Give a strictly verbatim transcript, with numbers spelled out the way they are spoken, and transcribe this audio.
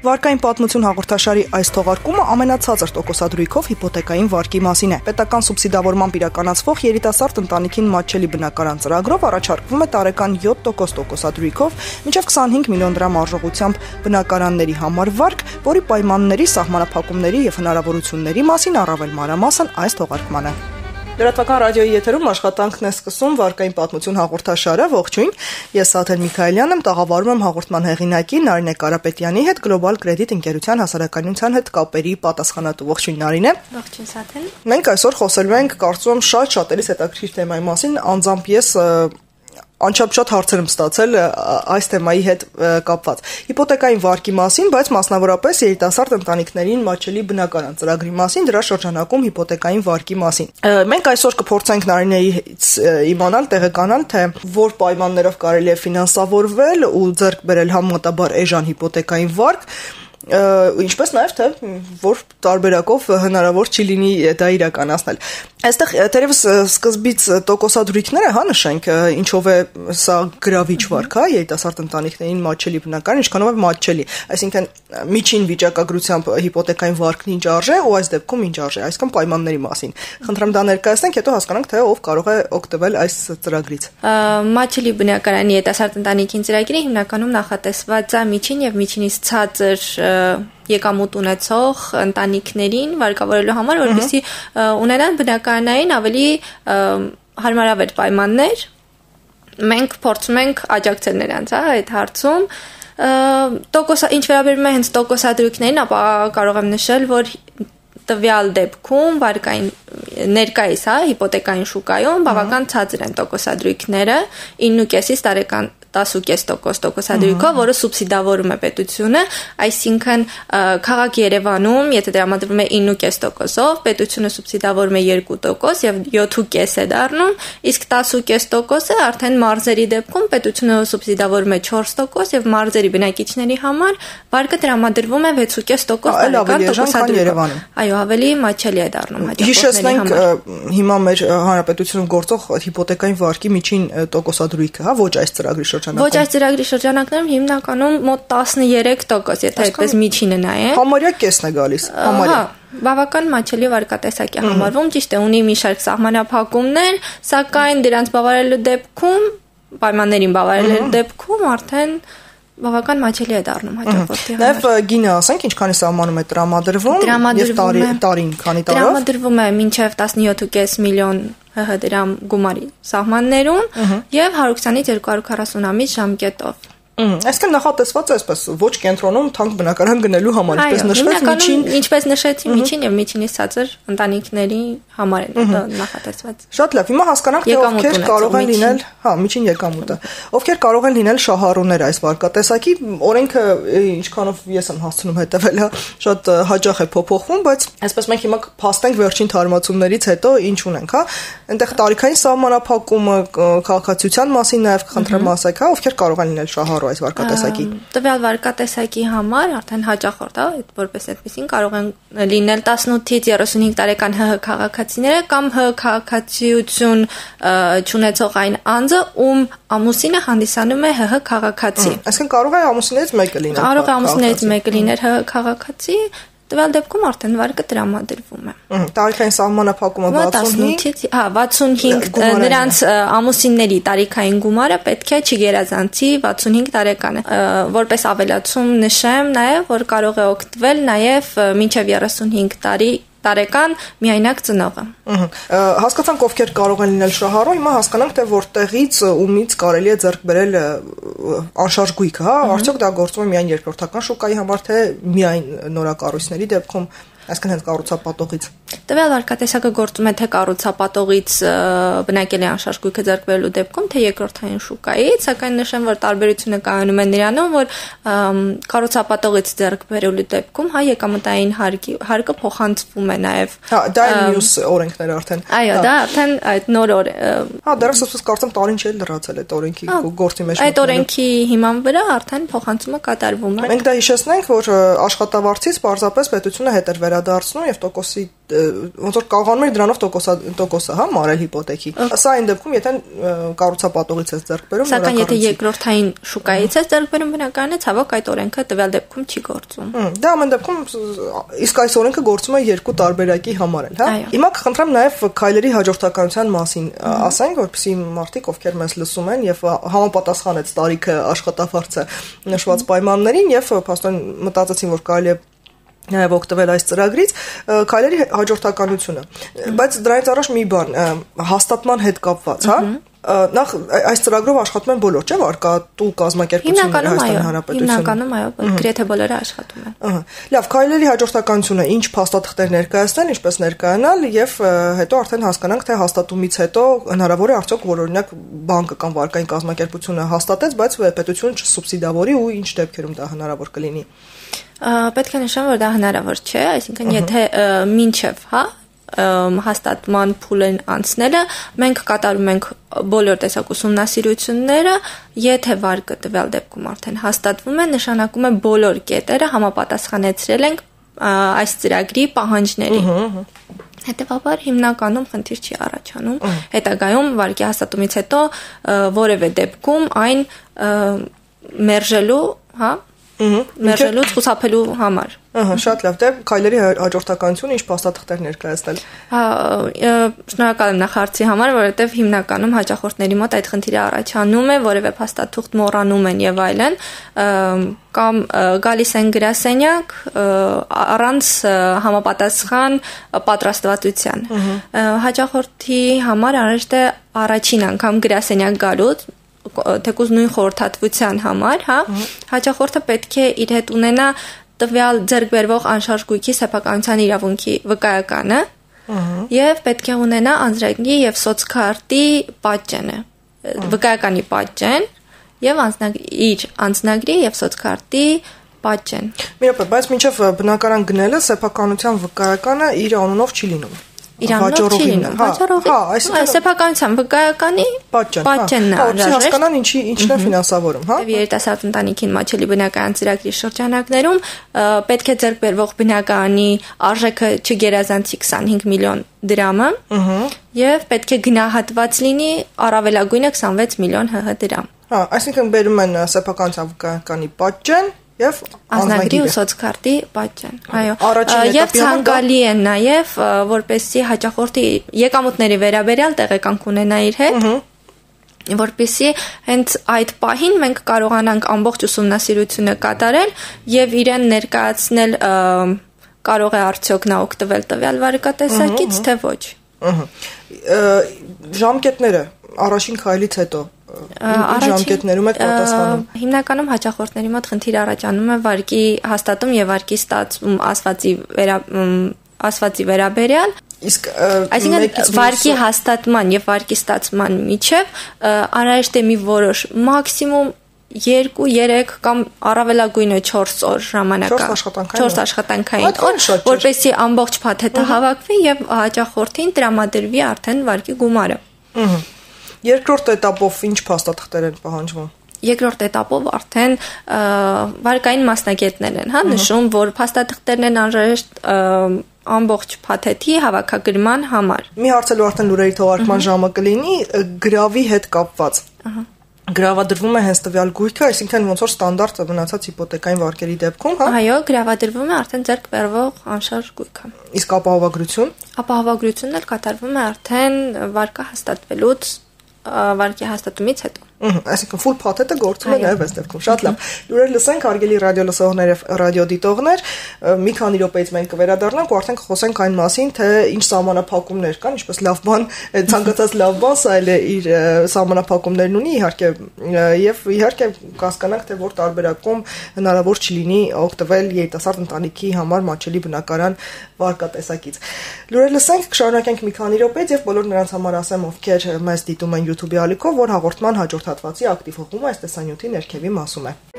Վարկային պատմություն հաղորդաշարի այս թողարկումը ամենացածր տոկոսադրույքով հիպոթեկային վարկի մասին է։ Պետական սուբսիդավորմամբ իրականացվող երիտասարդ ընտանիքին մատչելի բնակարան ծրագրով առաջարկվում է տարեկան յոթ տոկոս տոկոսադրույքով մինչև քսանհինգ միլիոն դրամ արժողությամբ բնակարանների համար վարկ, որի պայմանների, սահմանափակումների եւ հնարավորությունների մասին առավել մանրամասն այս թողարկմանը։ Լրատվական ռադիոյի եթերում աշխատանքն է սկսում վարկային պատմություն հաղորդաշարը, ողջույն, ես Սաթեն Միքայելյանն եմ, տաղավարում եմ հաղորդման հեղինակի Նարինե Կարապետյանի հետ, Global Credit ընկերության հասարակայնության հետ կապերի պատասխանատու, ողջույն Նարինե։ Ողջույն Սաթեն։ Մենք այսօր խոսելու ենք, կարծում եմ, շատ շատերիս հետաքրքիր թեմայի մասին, անձամբ ես անչափ-շատ հարցեր եմ ստացել այս թեմայի հետ կապված։ Հիպոթեկային վարկի մասին, բայց մասնավորապես երիտասարդ ընտանիքներին մատչելի բնակարան ծրագրի մասին, դրա շրջանակում հիպոթեկային վարկի մասին։ Մենք այսօր կփորձենք Նարինեից իմանալ, տեղեկանալ, թե որ պայմաններով կարելի է ֆինանսավորվել ու ձեռք բերել համեմատաբար էժան հիպոթեկային վարկ, ինչպես նաև թե որ տարբերակով հնարավոր չի լինի դա իրականացնել։ Այստեղ թերևս սկզբից տոկոսադրույքները, հա, նշենք, ինչով է սա գրավիչ վարկ, հա, երիտասարդ ընտանիքներին մատչելի բնակարան, ինչքանով է մատչելի, այսինքն միջին վիճակագրությամբ հիպոթեկային վարկն ինչ արժե ու այս դեպքում ինչ արժե, այսինքն պայմանների մասին։ Խնդրեմ դա ներկայացնենք, հետո հասկանանք, թե ով կարող է օգտվել այս ծրագրից։ Մատչելի բնակարանի երիտասարդ ընտանիքին ծրագիրը հիմնականում նախատեսված է միջին եւ միջինից ցածր եկամուտ ունեցող ընտանիքներին վարկավորելու համար, որպեսզի ունենան բնակարանային ավելի հարմարավետ պայմաններ։ Մենք փորձում ենք աջակցել նրանց, հա, այդ հարցում։ Տոկոս ինչ վերաբերում է հենց տոկոսադրույքներին, ապա կարող եմ նշել, որ տվյալ դեպքում վարկային ներկայիս, հա, հիպոթեկային շուկայում բավական ցածր են տոկոսադրույքները, ինը կեսից տարեկան տասը կես տոկոս տոկոսադրույքով, որը սուբսիդավորում է պետությունը, այսինքն քաղաք Երևանում, եթե տրամադրվում է ինը կես տոկոսով, պետությունը սուբսիդավորում է երկու տոկոս եւ յոթ կես է դառնում, իսկ տասը կես տոկոսը արդեն մարզերի դեպքում պետությունը սուբսիդավորում է չորս տոկոս եւ մարզերի բնակիչների համար վարկը տրամադրվում է վեց կես տոկոս տարեկան տոկոսադրույքով։ Այո, ավելի մատչելի է դառնում հաճախորդների համար։ Հիմա մեր հանրապետությունում գործող հիպոթեկային վարկի միջին տոկոսադրույքը, հա, ոչ այս ծրագրի Ոչ այս ծրագրի շրջանակներում հիմնականում մոտ տասներեք տոկոս, եթե այդպես միջինը նայենք։ Համարյա կեսն է գալիս, համարյա։ Բավական մատչելի վարկատեսակ է համարվում, ճիշտ է, ունի մի շարք սահմանափակումներ, սակայն դրանց բավարարելու դեպքում, պայմաններին բավարարելու դեպքում արդեն բավական մատչելի է դառնում հաճախորդի համար։ Նաև գինը ասենք, ինչքանի սահմանում է տրամադրվում եւ տարի տարին քանի տարով։ Տրամադրվում է մինչև տասնյոթ կես միլիոն ՀՀ դրամ գումարի սահմաններում եւ հարյուր քսանից երկու հարյուր քառասուն ամիս ժամկետով։ Այսինքն նախատեսված է այսպես ոչ կենտրոնում թանկ բնակարան գնելու համար, ինչպես նշվեց միջին, ինչպես նշեցի միջին եւ միջինից ցածր ընտանիքների համար է նախատեսված։ Շատ լավ, հիմա հասկանանք, թե ովքեր կարող են լինել, հա, միջին եկամուտը, ովքեր կարող են լինել շահառուներ այս վարկատեսակի, օրենքը ինչքանով ես եմ հասցնում հետևել, հա, շատ հաճախ է փոփոխվում, բայց այսպես մենք հիմա փաստենք վերջին թարմացումներից հետո ինչ ունենք, հա, այնտեղ տարիքային սահմանափակումը, քաղաքացիության մասին նաեւ խնդրեմ ասեք, հա, ովքեր կարող են լինել շահառու այս վարկատեսակի։ Տվյալ վարկատեսակի համար արդեն հաճախորդ, հա, որպես այդպեսին կարող են լինել տասնութից երեսունհինգ տարեկան ՀՀ քաղաքացիները կամ ՀՀ քաղաքացիություն չունեցող այն անձը, ում ամուսինը հանդիսանում է ՀՀ քաղաքացի։ Այսինքն կարող է ամուսիններից մեկը լինել։ Կարող է ամուսիններից մեկը լինել ՀՀ քաղաքացի, տվյալ դեպքում արդեն վարկը տրամադրվում է։ Տարիքային սահմանափակումը վաթսունհինգ, հա, վաթսունհինգ նրանց ամուսինների տարիքային գումարը պետք է չգերազանցի վաթսունհինգ տարեկանը։ Որպես ավելացում նշեմ նաև, որ կարող է օգտվել նաև մինչև երեսունհինգ տարի տարեկան միայնակ ծնողը։ Հասկացանք ովքեր կարող են լինել շահառու, հիմա հասկանանք, թե որտեղից ումից կարելի է ձեռք բերել անշարժ գույքը, հա, արդյոք դա գործում է միայն երկրորդական շուկայի համար, թե միայն նորակառույցների դեպքում, այսինքն հենց կառուցապատողից։ Տվյալ վարկատեսակը գործում է թե կառուցապատողից բնակելի անշարժ գույքը ձեռք բերելու դեպքում, թե երկրորդային շուկայից, սակայն նշեմ, որ տարբերությունը կայանում է նրանում, որ կառուցապատողից ձեռք բերելու դեպքում, հա, եկամտային հարկը փոխանցվում է նաև։ Հա, դա է մյուս օրենքները արդեն։ Այո, դա արդեն այդ նոր օր։ Հա, դեռևս կարծեմ տարին չէ լրացել այդ օրենքի գործի մեջ։ Այդ օրենքի հիման վրա արդեն փոխանցումը կատարվում է։ Մենք դա հիշեցնենք, որ աշխատավարձից պարզապես պետությունը հետեր վերա վերադարձնում եւ տոկոսի ոնց որ կարողանում էր դրանով տոկոսա տոկոսը, հա, մարել հիպոթեքի։ Սա այն դեպքում, եթե կառուցապատողից ես ձեռք բերում, սակայն եթե երկրորդային շուկայից ես ձեռք բերում, բնականon է, ցավոք այդ օրենքը տվյալ դեպքում չի գործում։ Դա ամեն դեպքում իսկ այս օրենքը գործում է երկու տարբերակի համար էլ, հա։ Հիմա կխնդրեմ նաեւ քայլերի հաջորդականության մասին ասենք, որպեսզի մարդիկ, ովքեր մեզ լսում են եւ համապատասխանեց տարիքը աշխատավարձը նշված պայմաններին եւ փաստորեն մտածեցին, որ կարելի է նաև օգտվել այս ծրագրից, քայլերի հաջորդականությունը։ Բայց դրանից առաջ մի բան, հաստատման հետ կապված, հա։ Նախ այս ծրագրով աշխատում են բոլոր, չէ՞, վարկատու կազմակերպությունները Հայաստանի Հանրապետությունում։ Հիմնականում այո, գրեթե բոլորը աշխատում են։ Ահա։ Լավ, քայլերի հաջորդականությունը ինչ փաստաթղթեր ներկայացնել, ինչպես ներկայանալ եւ հետո արդեն հասկանանք, թե հաստատումից հետո հնարավոր է արդյոք, որ օրինակ բանկը կամ վարկային կազմակերպությունը հաստատեց, բայց պետությունը չսուբսիդավորի ու ինչ դեպքերում դա հնարավոր կլինի։ Պետք է նշեմ, որ դա հնարավոր չէ, այսինքն եթե մինչև, հա, հաստատման փուլն անցնելը մենք կատարում ենք բոլոր տեսակ ուսումնասիրությունները, եթե վարկը տվյալ դեպքում արդեն հաստատվում է, նշանակում է բոլոր կետերը համապատասխանեցրել ենք այս ծրագրի պահանջներին։ Հետևաբար հիմնականում խնդիր չի առաջանում, հետագայում վարկի հաստատումից հետո որևէ դեպքում այն մերժելու, հա, մերժելուց խուսափելու համար։ Ահա, շատ լավ, դե քայլերի հաջորդականությունը ինչ փաստաթղթեր ներկայացնել։ Հա, շնորհակալ եմ նախ հարցի համար, որովհետև հիմնականում հաճախորդների մոտ այդ խնդիրը առաջանում է, որևէ փաստաթուղթ մոռանում են եւ այլն, կամ գալիս են գրասենյակ առանց համապատասխան պատրաստվածության։ Հաճախորդի համար անհրաժեշտ է առաջին անգամ գրասենյակ գալուց թեկուզ նույն խորհրդատվության համար, հա, հաճախորդը պետք է իր հետ ունենա տվյալ ձեռք բերվող անշարժ գույքի սեփականության իրավունքի վկայականը եւ պետք է ունենա անձրագնի եւ սոցքարտի պատճենը, վկայականի պատճեն եւ անձնագրի անձնագրի եւ սոցքարտի պատճեն։ Մի րոպե, բայց մինչեւ բնակարան գնելը սեփականության վկայականը իր անունով չի լինում։ Իրանով չի լինում, վաճառողի, սեփականության վկայականի պատճենն է անհրաժեշտ։ Հասկանան ինչի ինչն է ֆինանսավորում, հա։ Եվ երիտասարդ ընտանիքին մատչելի բնակարան ծրագրի շրջանակներում պետք է ձեռք բերվող բնակարանի արժեքը չգերազանցի քսանհինգ միլիոն դրամը, եւ պետք է գնահատված լինի առավելագույնը քսանվեց միլիոն ՀՀ դրամ։ Հա, այսինքն բերում են սեփականության վկայականի պատճեն եւ անձնագրի ու սոցքարտի պատճեն։ Այո։ Եվ ցանկալի է նաեւ, որպեսզի հաճախորդի եկամուտների վերաբերյալ տեղեկանք ունենա իր հետ, որպեսզի հենց այդ պահին մենք կարողանանք ամբողջ ուսումնասիրությունը կատարել եւ իրեն ներկայացնել կարող է արդյոք նա օգտվել տվյալ վարկատեսակից, թե ոչ։ Ժամկետները առաջին քայլից հետո ժամկետներում եք պատասխանում։ Հիմնականում հաճախորդների մոտ խնդիր առաջանում է վարկի հաստատում եւ վարկի ստացում ասվածի վերա ասվածի վերաբերյալ։ Իսկ այսինքն վարկի հաստատման եւ վարկի ստացման միջև անհրաժեշտ է մի որոշ մաքսիմում երկու երեք կամ առավելագույնը չորս օր ժամանակա չորս աշխատանքային օր, որպեսզի ամբողջ փաթեթը հավաքվի եւ հաճախորդին տրամադրվի արդեն վարկի գումարը։ Երկրորդ էտապով ինչ փաստաթղթեր են պահանջվում։ Երկրորդ էտապով արդեն վարկային մասնագետներ են, հա, նշում, որ փաստաթղթերն են անհրաժեշտ ամբողջ փաթեթի հավաքագրման համար։ Մի հարցելու արդեն լուրերի թողարկման ժամը կլինի գրավի հետ կապված։ Ահա։ Գրավադրվում է հենց տվյալ գույքը, այսինքն ոնց որ ստանդարտ մնացած հիպոթեկային վարկերի դեպքում, հա։ Այո, գրավադրվում է արդեն ձեռք բերվող անշարժ գույքը։ Իսկ ապահովագրություն։ Ապահովագրությունն էլ կատարվում է արդեն վարկը հաստատվելուց վարկի հաստատումից հետո։ Այսինքն full փաթեթը գործում է նաև այս դեպքում։ Շատ լավ։ Լուրեր լսենք, հարգելի ռադիո լսողներ եւ ռադիոդիտողներ, մի քանի րոպեից մենք կվերադառնանք ու արդեն կխոսենք այն մասին, թե ինչ սահմանափակումներ կան, ինչպես լավ բան, ցանկացած լավ բան, սա էլ է իր սահմանափակումներն ունի, իհարկե, եւ իհարկե կհասկանանք, թե որ տարբերակում հնարավոր չլինի օգտվել երիտասարդ ընտանիքի համար մատչելի բնակարան վարկատեսակից։ Լուրեր լսենք, կշարունակենք մի քանի րոպեից եւ բոլոր նրանց համար ասեմ, ովքեր մեզ դիտում են YouTube-ի ալիքով, որ հաղորդման հաջորդ հատվածի ակտիվ հողումը այս տեսանյութի ներքևի մասում է։